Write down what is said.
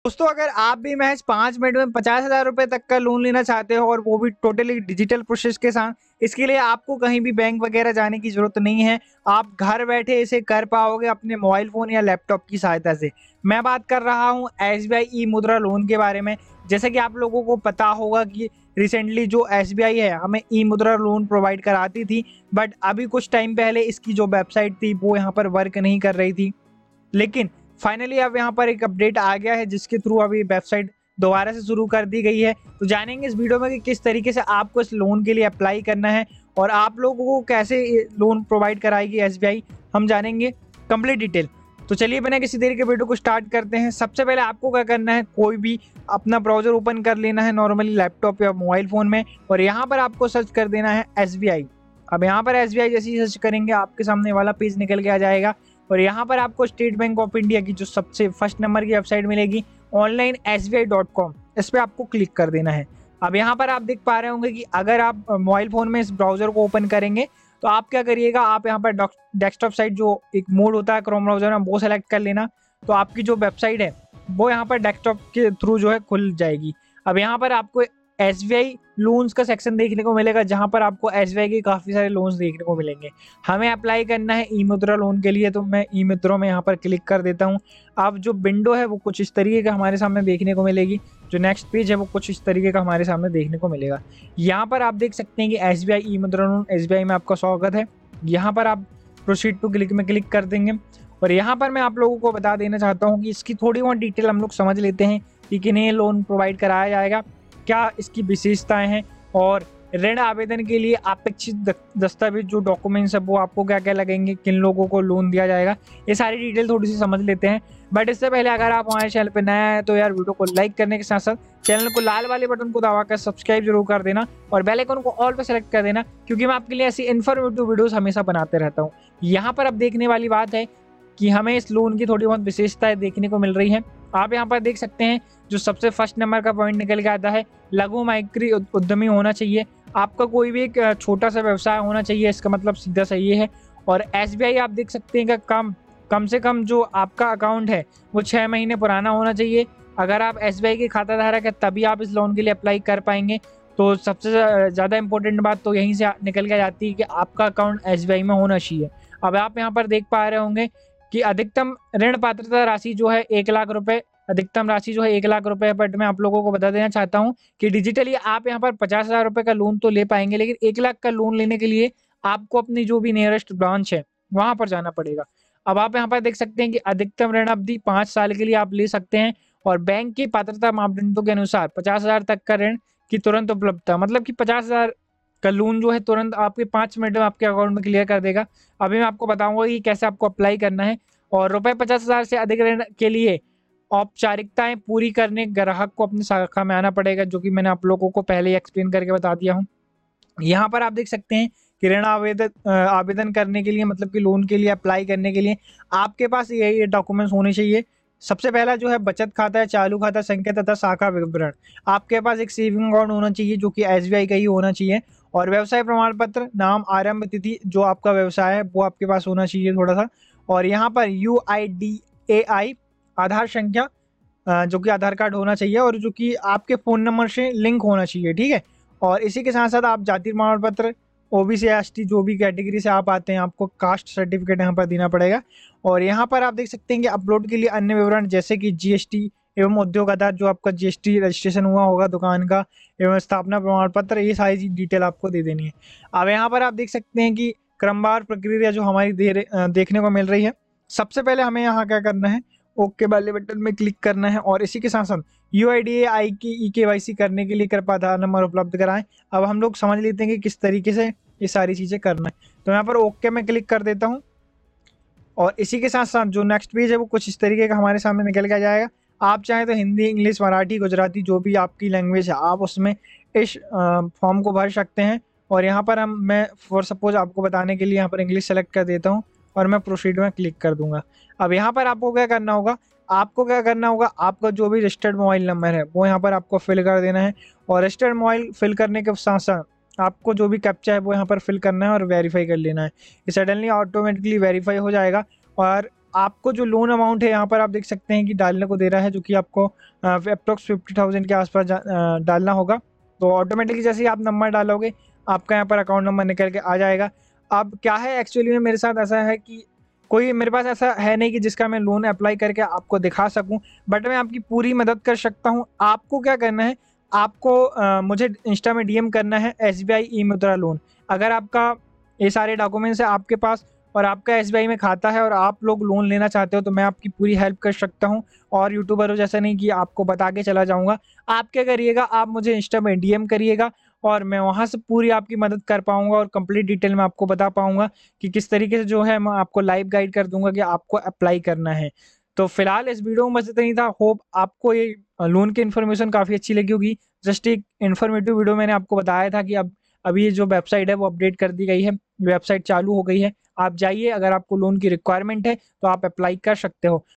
दोस्तों, अगर आप भी महज 5 मिनट में 50,000 रुपए तक का लोन लेना चाहते हो और वो भी टोटली डिजिटल प्रोसेस के साथ, इसके लिए आपको कहीं भी बैंक वगैरह जाने की ज़रूरत नहीं है। आप घर बैठे इसे कर पाओगे अपने मोबाइल फ़ोन या लैपटॉप की सहायता से। मैं बात कर रहा हूँ एसबीआई ई-मुद्रा लोन के बारे में। जैसा कि आप लोगों को पता होगा कि रिसेंटली जो एसबीआई है, हमें ई-मुद्रा लोन प्रोवाइड कराती थी, बट अभी कुछ टाइम पहले इसकी जो वेबसाइट थी, वो यहाँ पर वर्क नहीं कर रही थी। लेकिन फाइनली अब यहाँ पर एक अपडेट आ गया है जिसके थ्रू अभी वेबसाइट दोबारा से शुरू कर दी गई है। तो जानेंगे इस वीडियो में कि किस तरीके से आपको इस लोन के लिए अप्लाई करना है और आप लोगों को कैसे ये लोन प्रोवाइड कराएगी एसबीआई, हम जानेंगे कंप्लीट डिटेल। तो चलिए बिना किसी देरी के वीडियो को स्टार्ट करते हैं। सबसे पहले आपको क्या करना है, कोई भी अपना ब्राउजर ओपन कर लेना है नॉर्मली लैपटॉप या मोबाइल फ़ोन में, और यहाँ पर आपको सर्च कर देना है एसबीआई। अब यहाँ पर एसबीआई जैसे ही सर्च करेंगे आपके सामने वाला पेज निकल के आ जाएगा और यहाँ पर आपको स्टेट बैंक ऑफ इंडिया की जो सबसे फर्स्ट नंबर की वेबसाइट मिलेगी onlinesbi.com, इस पर आपको क्लिक कर देना है। अब यहाँ पर आप देख पा रहे होंगे कि अगर आप मोबाइल फ़ोन में इस ब्राउज़र को ओपन करेंगे तो आप क्या करिएगा, आप यहाँ पर डेस्कटॉप साइट जो एक मोड होता है क्रोम ब्राउज़र में, वो सेलेक्ट कर लेना। तो आपकी जो वेबसाइट है वो यहाँ पर डेस्कटॉप के थ्रू जो है खुल जाएगी। अब यहाँ पर आपको एसबीआई लोन्स का सेक्शन देखने को मिलेगा जहाँ पर आपको एसबीआई के काफ़ी सारे लोन्स देखने को मिलेंगे। हमें अप्लाई करना है ई मुद्रा लोन के लिए, तो मैं ई मुद्रा में यहाँ पर क्लिक कर देता हूँ। अब जो विंडो है वो कुछ इस तरीके का हमारे सामने देखने को मिलेगी। जो नेक्स्ट पेज है वो कुछ इस तरीके का हमारे सामने देखने को मिलेगा। यहाँ पर आप देख सकते हैं कि एसबीआई ई मुद्रा लोन एसबीआई में आपका स्वागत है। यहाँ पर आप प्रोसीड टू क्लिक में क्लिक कर देंगे और यहाँ पर मैं आप लोगों को बता देना चाहता हूँ कि इसकी थोड़ी बहुत डिटेल हम लोग समझ लेते हैं कि किन्हें लोन प्रोवाइड कराया जाएगा, क्या इसकी विशेषताएं हैं और ऋण आवेदन के लिए अपेक्षित दस्तावेज जो डॉक्यूमेंट्स है वो आपको क्या क्या लगेंगे, किन लोगों को लोन दिया जाएगा, ये सारी डिटेल थोड़ी सी समझ लेते हैं। बट इससे पहले अगर आप हमारे चैनल पर नया है तो यार वीडियो को लाइक करने के साथ साथ चैनल को लाल वाले बटन को दबाकर सब्सक्राइब जरूर कर देना और बेल आइकन को ऑल पे सेलेक्ट कर देना, क्योंकि मैं आपके लिए ऐसी इन्फॉर्मेटिव वीडियोस हमेशा बनाते रहता हूँ। यहाँ पर अब देखने वाली बात है कि हमें इस लोन की थोड़ी बहुत विशेषताएं देखने को मिल रही हैं। आप यहाँ पर देख सकते हैं जो सबसे फर्स्ट नंबर का पॉइंट निकल के आता है, लघु माइक्रो उद्यमी होना चाहिए। आपका कोई भी एक छोटा सा व्यवसाय होना चाहिए, इसका मतलब सीधा सा ये है। और एसबीआई आप देख सकते हैं कि कम से कम जो आपका अकाउंट है वो 6 महीने पुराना होना चाहिए। अगर आप एसबीआई के खाता धारक है तभी आप इस लोन के लिए अप्लाई कर पाएंगे। तो सबसे ज़्यादा इंपॉर्टेंट बात तो यहीं से निकल के जाती है कि आपका अकाउंट एसबीआई में होना चाहिए। अब आप यहाँ पर देख पा रहे होंगे कि अधिकतम ऋण पात्रता राशि जो है 1 लाख रुपए, अधिकतम राशि जो है 1 लाख रुपए है। बट मैं आप लोगों को बता देना चाहता हूँ कि डिजिटली आप यहाँ पर 50,000 रुपए का लोन तो ले पाएंगे, लेकिन 1 लाख का लोन लेने के लिए आपको अपनी जो भी नियरेस्ट ब्रांच है वहां पर जाना पड़ेगा। अब आप यहाँ पर देख सकते हैं कि अधिकतम ऋण अवधि 5 साल के लिए आप ले सकते हैं और बैंक की पात्रता मापदंडों के अनुसार 50,000 तक का ऋण की तुरंत उपलब्धता, मतलब कि 50,000 का लोन जो है तुरंत आपके 5 मिनट में आपके अकाउंट में क्लियर कर देगा। अभी मैं आपको बताऊंगा कि कैसे आपको अप्लाई करना है। और रुपए 50,000 से अधिक ऋण के लिए औपचारिकताएं पूरी करने ग्राहक को अपनी शाखा में आना पड़ेगा, जो कि मैंने आप लोगों को पहले ही एक्सप्लेन करके बता दिया हूँ। यहाँ पर आप देख सकते हैं कि ऋण आवेदन करने के लिए, मतलब कि लोन के लिए अप्लाई करने के लिए आपके पास ये डॉक्यूमेंट्स होने चाहिए। सबसे पहला जो है बचत खाता है, चालू खाता संख्या तथा शाखा विवरण। आपके पास एक सेविंग अकाउंट होना चाहिए जो कि एसबीआई का ही होना चाहिए। और व्यवसाय प्रमाण पत्र, नाम, आरंभ तिथि, जो आपका व्यवसाय है वो आपके पास होना चाहिए थोड़ा सा। और यहाँ पर UIDAI आधार संख्या, जो कि आधार कार्ड होना चाहिए और जो कि आपके फ़ोन नंबर से लिंक होना चाहिए, ठीक है। और इसी के साथ साथ आप जाति प्रमाण पत्र, ओबीसी एसटी जो भी कैटेगरी से आप आते हैं आपको कास्ट सर्टिफिकेट यहाँ पर देना पड़ेगा। और यहाँ पर आप देख सकते हैं कि अपलोड के लिए अन्य विवरण जैसे कि जीएसटी एवं उद्योग आधार, जो आपका जीएसटी रजिस्ट्रेशन हुआ होगा दुकान का, एवं स्थापना प्रमाण पत्र, ये सारी डिटेल आपको दे देनी है। अब यहाँ पर आप देख सकते हैं कि क्रमवार प्रक्रिया जो हमारी देखने को मिल रही है। सबसे पहले हमें यहाँ क्या करना है, ओके वाले बटन में क्लिक करना है और इसी के साथ साथ UIDAI की KYC करने के लिए कृपया आधार नंबर उपलब्ध कराएं। अब हम लोग समझ लेते हैं कि किस तरीके से ये सारी चीज़ें करना है। तो यहाँ पर ओके में क्लिक कर देता हूँ और इसी के साथ साथ जो नेक्स्ट पेज है वो कुछ इस तरीके का हमारे सामने निकल के आ जाएगा। आप चाहें तो हिंदी, इंग्लिश, मराठी, गुजराती, जो भी आपकी लैंग्वेज है आप उसमें इस फॉर्म को भर सकते हैं। और यहाँ पर मैं फॉर सपोज आपको बताने के लिए यहाँ पर इंग्लिश सेलेक्ट कर देता हूँ और मैं प्रोसीड में क्लिक कर दूंगा। अब यहाँ पर आपको क्या करना होगा, आपका जो भी रजिस्टर्ड मोबाइल नंबर है वो यहाँ पर आपको फिल कर देना है। और रजिस्टर्ड मोबाइल फिल करने के साथ साथ आपको जो भी कैप्चा है वो यहाँ पर फिल करना है और वेरीफाई कर लेना है। ये सडनली ऑटोमेटिकली वेरीफाई हो जाएगा और आपको जो लोन अमाउंट है यहाँ पर आप देख सकते हैं कि डालने को दे रहा है, जो कि आपको अप्रोक्स 50,000 के आसपास डालना होगा। तो ऑटोमेटिकली जैसे ही आप नंबर डालोगे आपका यहाँ पर अकाउंट नंबर निकल के आ जाएगा। अब क्या है एक्चुअली में मेरे साथ ऐसा है कि कोई मेरे पास ऐसा है नहीं कि जिसका मैं लोन अप्लाई करके आपको दिखा सकूं, बट मैं आपकी पूरी मदद कर सकता हूं। आपको क्या करना है, आपको मुझे इंस्टा में डीएम करना है SBI ई मुद्रा लोन। अगर आपका ये सारे डॉक्यूमेंट्स है आपके पास और आपका SBI में खाता है और आप लोग लोन लेना चाहते हो, तो मैं आपकी पूरी हेल्प कर सकता हूँ। और यूट्यूबर हो जैसा नहीं कि आपको बता के चला जाऊँगा। आप क्या करिएगा, आप मुझे इंस्टा में डीएम करिएगा और मैं वहाँ से पूरी आपकी मदद कर पाऊँगा और कंप्लीट डिटेल में आपको बता पाऊँगा कि किस तरीके से जो है मैं आपको लाइव गाइड कर दूँगा कि आपको अप्लाई करना है। तो फिलहाल इस वीडियो में बस इतना ही था। होप आपको ये लोन की इन्फॉर्मेशन काफ़ी अच्छी लगी होगी। जस्ट एक इन्फॉर्मेटिव वीडियो मैंने आपको बताया था कि अब अभी ये जो वेबसाइट है वो अपडेट कर दी गई है, वेबसाइट चालू हो गई है। आप जाइए, अगर आपको लोन की रिक्वायरमेंट है तो आप अप्लाई कर सकते हो।